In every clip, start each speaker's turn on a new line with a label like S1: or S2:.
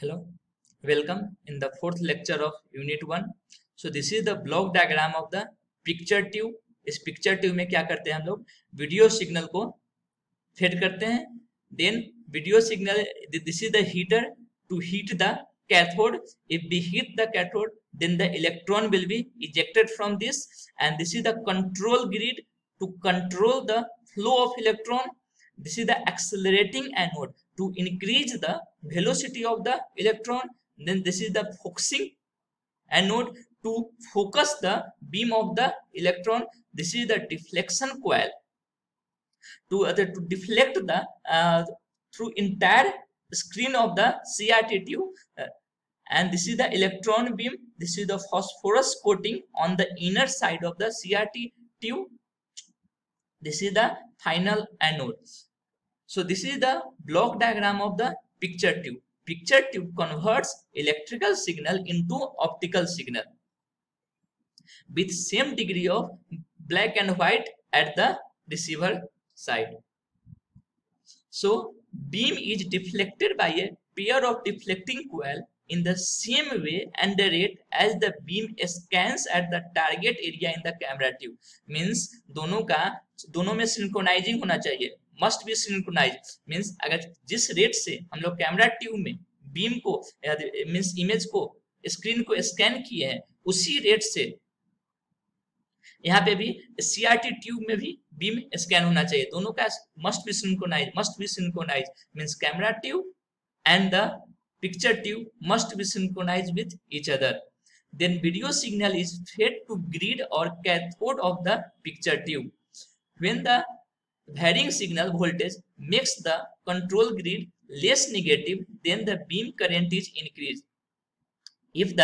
S1: Hello, welcome in the fourth lecture of Unit 1. So this is the block diagram of the picture tube. इस picture tube में क्या करते हैं हम लोग वीडियो सिग्नल को फेड करते हैं. Then video signal, this is the heater to heat the cathode. If we heat the cathode, then the electron will be ejected from this, and this is the control grid to control the flow of electron. This is the accelerating anode to increase the velocity of the electron. Then this is the focusing anode to focus the beam of the electron. This is the deflection coil to deflect the through entire screen of the CRT tube. And this is the electron beam. This is the phosphorus coating on the inner side of the CRT tube. This is the final anode. So this is the block diagram of the picture tube. Picture tube converts electrical signal into optical signal with same degree of black and white at the receiver side. So beam is deflected by a pair of deflecting coil in the same way and the rate as the beam scans at the target area in the camera tube. Means दोनों में synchronising होना चाहिए, must be synchronise. Means अगर जिस rate से हम लोग camera tube में बीम को मीन्स इमेज को स्क्रीन को स्कैन किए हैं, उसी रेट से यहाँ पे भी सीआरटी ट्यूब में भी बीम स्कैन होना चाहिए. दोनों का must be synchronise. Means camera tube and the picture tube must be synchronized with each other. Then video signal is fed to grid or cathode of the picture tube. When the varying signal voltage makes the control grid less negative, then the beam current is increased. If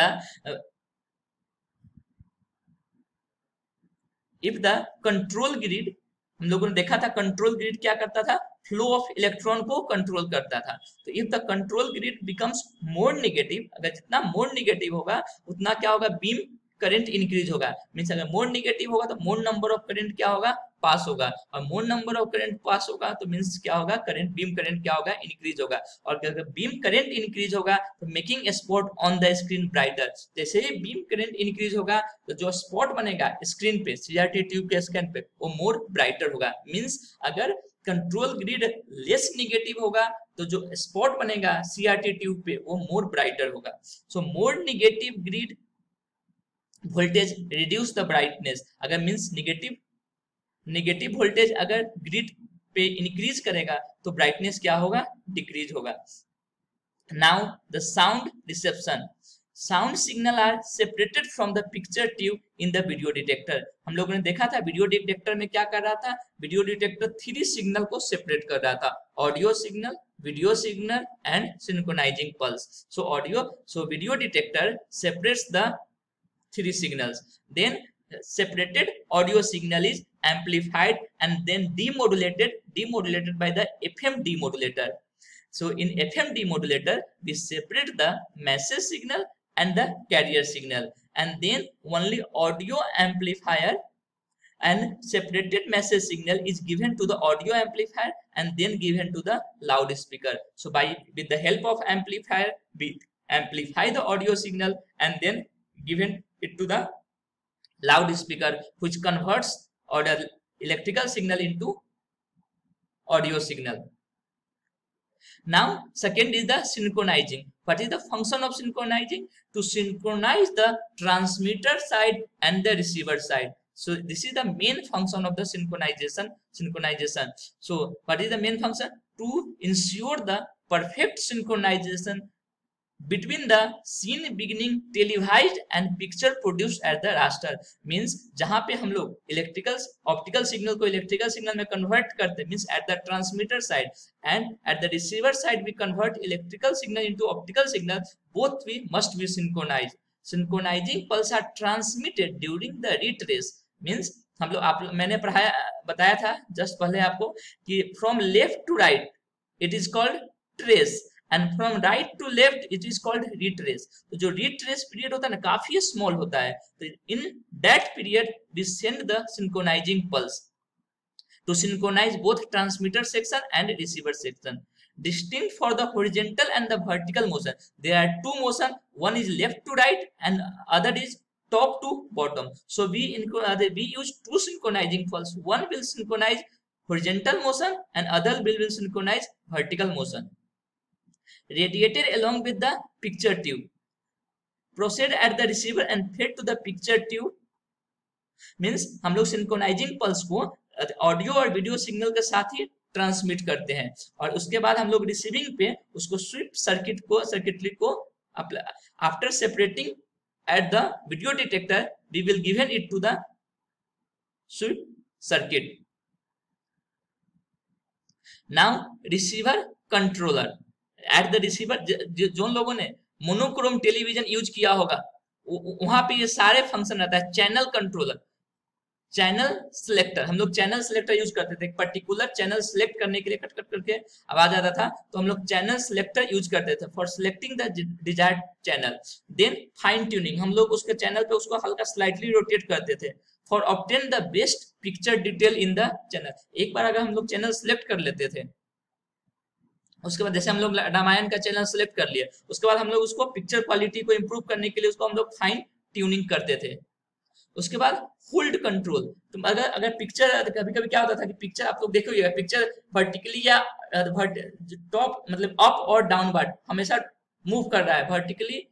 S1: the control grid, हम लोगों ने देखा था control grid क्या करता था, flow of electron को control करता था. तो if the control grid becomes more negative, अगर जितना मोर नेगेटिव होगा उतना क्या होगा, बीम करंट इंक्रीज होगा. मींस अगर मोर नेगेटिव होगा तो मोर नंबर ऑफ करंट क्या होगा, पास होगा. और more number of current pass होगा तो मींस क्या होगा, करंट बीम करंट क्या होगा, इंक्रीज होगा. और अगर बीम करंट इंक्रीज होगा तो making spot on the screen brighter. जैसे ही बीम करंट इंक्रीज होगा तो जो स्पॉट बनेगा स्क्रीन पे सीआरटी ट्यूब के स्कैन पे वो मोर ब्राइटर होगा. मींस अगर कंट्रोल ग्रिड लेस नेगेटिव होगा तो जो स्पॉट बनेगा सीआरटी ट्यूब पे वो मोर ब्राइटर होगा. So more negative grid voltage reduce the brightness. अगर मींस नेगेटिव वोल्टेज अगर ग्रिड पे इंक्रीज करेगा तो ब्राइटनेस क्या होगा, डिक्रीज होगा. Now the sound reception. Sound signal are separated from the picture tube in the video detector. हम लोगों ने देखा था वीडियो डिटेक्टर में क्या कर रहा था, वीडियो डिटेक्टर 3 सिग्नल को सेपरेट कर रहा था, audio signal, video signal and synchronizing pulse. So video detector separates the 3 signals. Then separated audio signal is amplified and then demodulated by the FM demodulator. So in FM demodulator we separate the message signal and the carrier signal, and then only audio amplifier and separated message signal is given to the audio amplifier and then given to the loudspeaker. So with the help of amplifier we amplify the audio signal and then given it to the loudspeaker, which converts electrical signal into audio signal. Now second is the synchronizing. What is the function of synchronizing? To synchronize the transmitter side and the receiver side. So this is the main function of the synchronization. So what is the main function? To ensure the perfect synchronization between the scene beginning televised and picture produced at the raster. Means जहां पे हम लोग optical signal को electrical signal में convert करते, means at the transmitter side and at the receiver side we convert electrical signal into optical signal. Both we must be synchronised. Synchronizing pulse are transmitted during the retrace. Means हम लोग मैंने बताया था just पहले आपको कि from left to right it is called trace and from right to left it is called retrace. तो जो रिट्रेस पीरियड होता है ना काफी स्मॉल होता है, तो in that period we send the synchronising pulse to synchronize both transmitter section and receiver section. distinct for the horizontal and the vertical motion. There are two motion, one is left to right and other is top to bottom. So we use two synchronizing pulse. One will synchronize horizontal motion and other will synchronize vertical motion. Radiated along with the picture tube, proceed at the receiver and fed to the picture tube. Means हम लोग synchronising pulse को audio और video signal के साथ ही transmit करते हैं और उसके बाद हम लोग रिसीविंग पे उसको स्विफ्ट सर्किटरी को after separating at the video detector we will given it to the swift circuit. Now receiver controller at the receiver. जो लोगों ने मोनोक्रोम टेलीविजन यूज किया होगा वहां पे ये सारे फंक्शन रहता है. चैनल कंट्रोलर, चैनल सिलेक्टर, हम लोग चैनल सिलेक्टर यूज करते थे. एक पर्टिकुलर चैनल सिलेक्ट करने के लिए कट कट करके आवाज आता था तो हम लोग चैनल सिलेक्टर यूज करते थे for selecting the desired channel. Then fine tuning, हम लोग उसके चैनल पे उसको हल्का स्लाइटली रोटेट करते थे for obtain the best picture detail in the channel. एक बार अगर हम लोग चैनल सिलेक्ट कर लेते थे, उसके बाद जैसे हम लोग रामायण का चैनल सिलेक्ट कर लिया, उसके बाद हम लोग उसको पिक्चर क्वालिटी को इंप्रूव करने के लिए उसको हम लोग फाइन ट्यूनिंग करते थे. उसके बाद होल्ड कंट्रोल. तो अगर पिक्चर कभी कभी क्या होता था कि पिक्चर आप लोग देखोगे पिक्चर वर्टिकली या टॉप मतलब अप और डाउनवर्ड हमेशा मूव कर रहा है,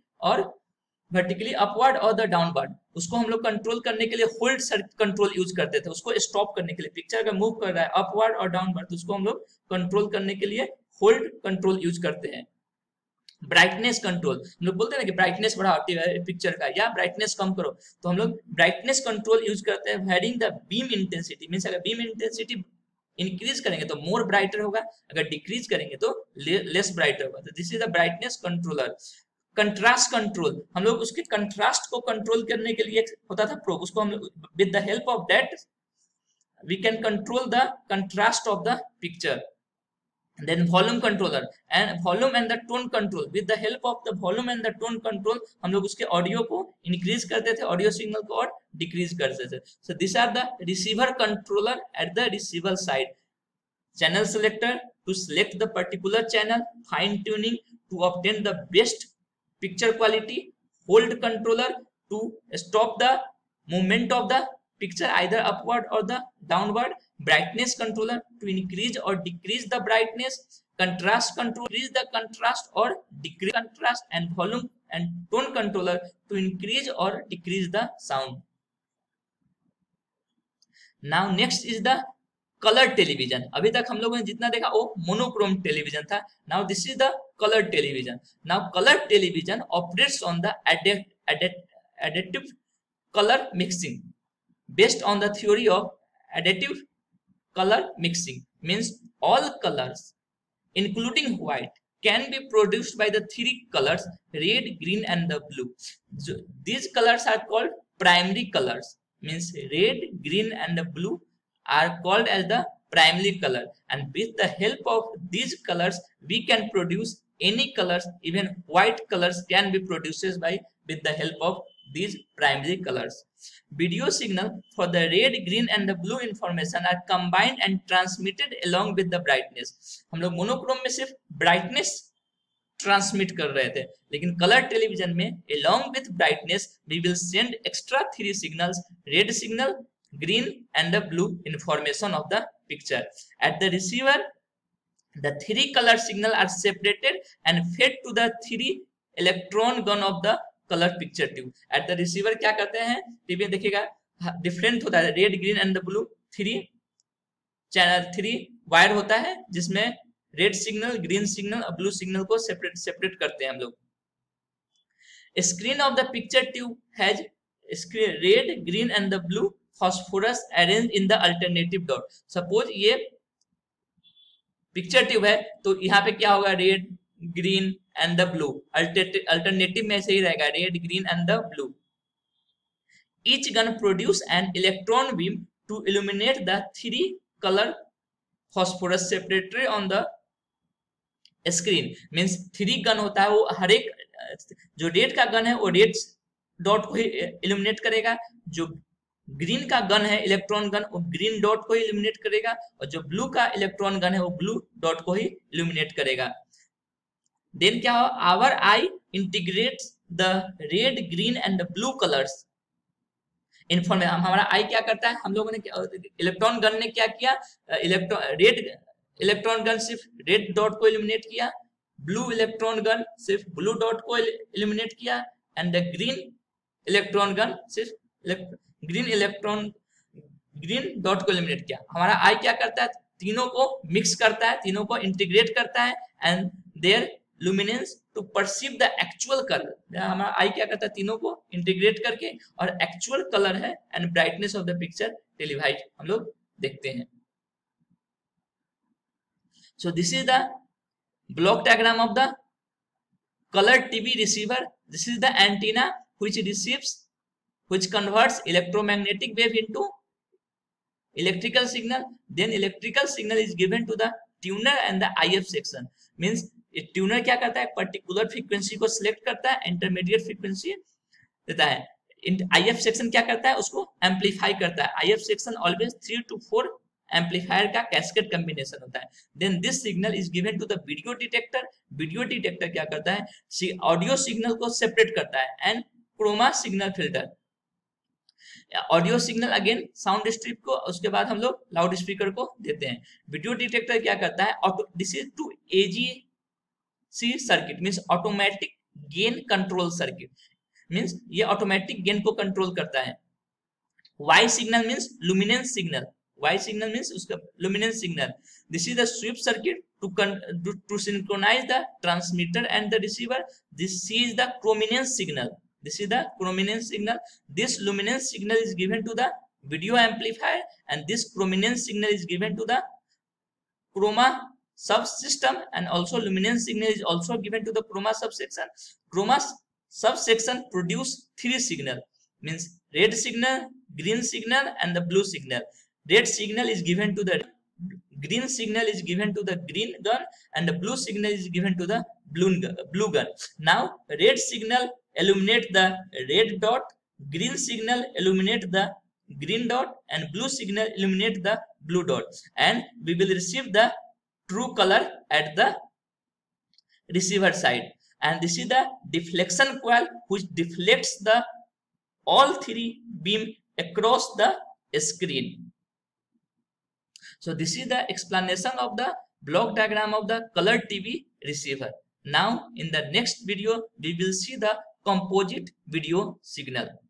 S1: वर्टिकली अपवर्ड और द डाउनवर्ड. उसको हम लोग कंट्रोल करने के लिए होल्ड कंट्रोल यूज करते थे. उसको स्टॉप करने के लिए पिक्चर अगर मूव कर रहा है अपवर्ड और डाउनवर्ड तो उसको हम लोग कंट्रोल करने के लिए होल्ड कंट्रोल यूज करते हैं. ब्राइटनेस कंट्रोल, हम लोग बोलते हैं ना कि ब्राइटनेस बढ़ाती है पिक्चर का या ब्राइटनेस कम करो, तो हम लोग ब्राइटनेस कंट्रोल यूज करते हैं. Varying the beam intensity, means अगर बीम इंटेंसिटी इंक्रीज करेंगे तो मोर ब्राइटर होगा, अगर डिक्रीज करेंगे तो लेस ब्राइटर होगा. तो this is the brightness controller. Contrast control, हम लोग उसके कंट्रास्ट को कंट्रोल करने के लिए होता था प्रोब, उसको हम लोग with the help of that we can control the contrast of the picture. Then volume controller and volume and the tone control. With the help of the volume and the tone control हम लोग उसके audio को increase करते थे, audio signal को और decrease करते थे. So these are the receiver controller at the receiver side. Channel selector to select the particular channel, fine tuning to obtain the best picture quality, hold controller to stop the movement of the picture either upward or the downward, brightness controller to increase or decrease the brightness, contrast control increase the contrast or decrease contrast, and volume and tone controller to increase or decrease the sound. Now next is the color television. अभी तक हम लोगों ने जितना देखा वो monochrome television था. Now this is the color television. Now color television operates on the additive color mixing based on the theory of additive color mixing. Means all colors including white can be produced by the three colors red, green and the blue. So these colors are called primary colors. Means red, green and the blue are called as the primary color, and with the help of these colors we can produce any colors. Even white colors can be produced by with the help of these primary colors. Video signal for the red, green and the blue information are combined and transmitted along with the brightness. हम लोग monochrome में सिर्फ brightness transmit कर रहे थे, लेकिन colour television में along with brightness we will send extra three signals, red signal, green and the blue information of the picture. At the receiver the three color signal are separated and fed to the three electron gun of the colour picture tube. At the receiver क्या करते हैं TV देखिएगा different होता है, red, green and the blue three wire होता है जिसमें red signal, green signal और ब्लू सिग्नल को सेपरेट करते हैं हम लोग. Screen of the picture tube has red, green and the blue phosphorus arrange in the alternative dot. Suppose ये पिक्चर ट्यूब है तो यहाँ पे क्या होगा, red, green and the blue. Alternative में ऐसे ही रहेगा, red, green and the blue. Each gun produce an electron beam to illuminate the three colour phosphorus separately on the screen. Means three gun होता है, वो हर एक जो रेड का गन है वो रेड डॉट को ही इल्यूमिनेट करेगा, जो ग्रीन का गन है इलेक्ट्रॉन गन, वो ग्रीन डॉट को ही इल्यूमिनेट करेगा, और जो ब्लू का इलेक्ट्रॉन गन है वो ब्लू डॉट को ही इल्यूमिनेट करेगा। देन क्या हो, our eye integrates the red green and the blue colours information. हमारा आई क्या करता है, हम लोगों ने इलेक्ट्रॉन गन ने क्या किया, रेड इलेक्ट्रॉन गन सिर्फ रेड डॉट को इल्यूमिनेट किया, ब्लू इलेक्ट्रॉन गन सिर्फ ब्लू डॉट को इल्यूमिनेट किया, and the green electron gun सिर्फ ग्रीन डॉट को इल्यूमिनेट किया। हमारा आई क्या करता है, तीनों को मिक्स करता है, तीनों को इंटीग्रेट करता है, and their luminance to perceive the actual colour. हमारा आई क्या करता है, तीनों को इंटीग्रेट करके और एक्चुअल कलर है and brightness of the picture televise हम लोग देखते हैं। So this is the block diagram of the color TV receiver. This is the antenna which converts electromagnetic wave into electrical signal. Then electrical signal is given to the tuner and the IF section. Means tuner क्या करता है, particular frequency को select करता है, intermediate frequency देता है। IF section क्या करता है, उसको amplify करता है। IF section always 3 to 4 amplifier का कैस्केड कॉम्बिनेशन होता है। Then this signal is given to the video detector. Video detector क्या करता है, ऑडियो सिग्नल को सेपरेट करता है, and chroma signal filter. Audio signal again sound strip को, उसके बाद हम लोग लाउड स्पीकर को देते हैं। वीडियो डिटेक्टर क्या करता है, this is to AGC circuit, means automatic gain control circuit, means ये ऑटोमेटिक गेन को कंट्रोल करता है। Y signal means luminance signal, Y signal means उसका luminance signal. This is the sweep circuit to synchronize the transmitter and the receiver. This is the chrominance signal. This is the chrominance signal. This luminance signal is given to the video amplifier, and this chrominance signal is given to the chroma subsystem, and also luminance signal is also given to the chroma subsection. Chroma subsection produce three signal, means red signal, green signal, and the blue signal. Red signal is given to the green signal is given to the green gun, and the blue signal is given to the blue gun. Now red signal illuminate the red dot, green signal illuminate the green dot, and blue signal illuminate the blue dot, and we will receive the true color at the receiver side. And this is the deflection coil which deflects the all three beam across the screen. So this is the explanation of the block diagram of the color TV receiver. Now in the next video we will see the composite video signal.